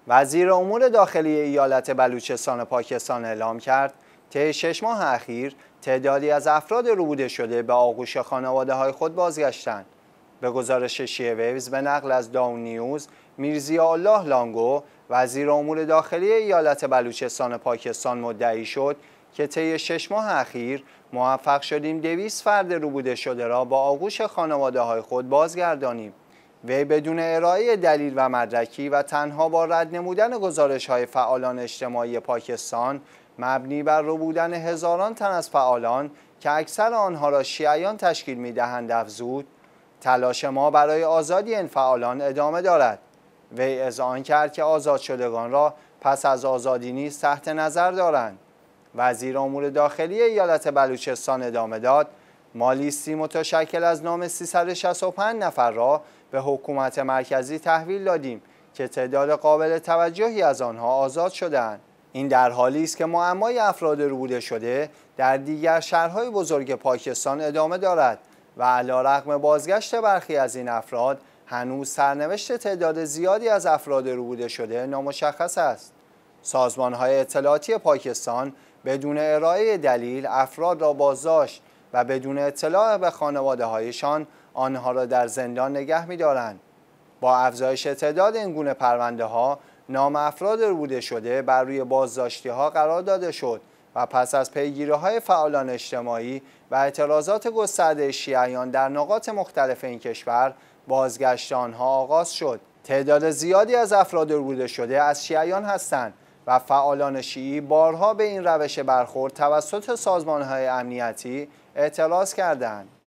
وزیر امور داخلی ایالت بلوچستان پاکستان اعلام کرد طی 6 ماه اخیر تعدادی از افراد ربوده شده به آغوش خانواده‌های خود بازگشتند. به گزارش شیعه ویوز به نقل از داون نیوز، میرزیا الله لانگو وزیر امور داخلی ایالت بلوچستان پاکستان مدعی شد که طی 6 ماه اخیر موفق شدیم 200 فرد ربوده شده را با آغوش خانواده‌های خود بازگردانیم. وی بدون ارائه دلیل و مدرکی و تنها با رد نمودن گزارش‌های فعالان اجتماعی پاکستان مبنی بر ربودن هزاران تن از فعالان که اکثر آنها را شیعیان تشکیل می‌دهند افزود: تلاش ما برای آزادی این فعالان ادامه دارد. وی اذعان کرد که آزاد شدگان را پس از آزادی نیز تحت نظر دارند. وزیر امور داخلی ایالت بلوچستان ادامه داد: ما لیستی متشکل از نام 365 نفر را به حکومت مرکزی تحویل دادیم که تعداد قابل توجهی از آنها آزاد شده‌اند. این در حالی است که معمای افراد ربوده شده در دیگر شهرهای بزرگ پاکستان ادامه دارد و علیرغم بازگشت برخی از این افراد هنوز سرنوشت تعداد زیادی از افراد ربوده شده نامشخص است. سازمان‌های اطلاعاتی پاکستان بدون ارائه دلیل افراد را بازداشت و بدون اطلاع به خانواده‌هایشان آنها را در زندان نگه می‌دارند. با افزایش تعداد این گونه پرونده‌ها نام افراد ربوده شده بر روی بازداشتی‌ها قرار داده شد و پس از پیگیری‌های فعالان اجتماعی و اعتراضات گسترده شیعیان در نقاط مختلف این کشور بازگشت آنها آغاز شد. تعداد زیادی از افراد ربوده شده از شیعیان هستند و فعالان شیعی بارها به این روش برخورد توسط سازمان‌های امنیتی اعتراض کردند.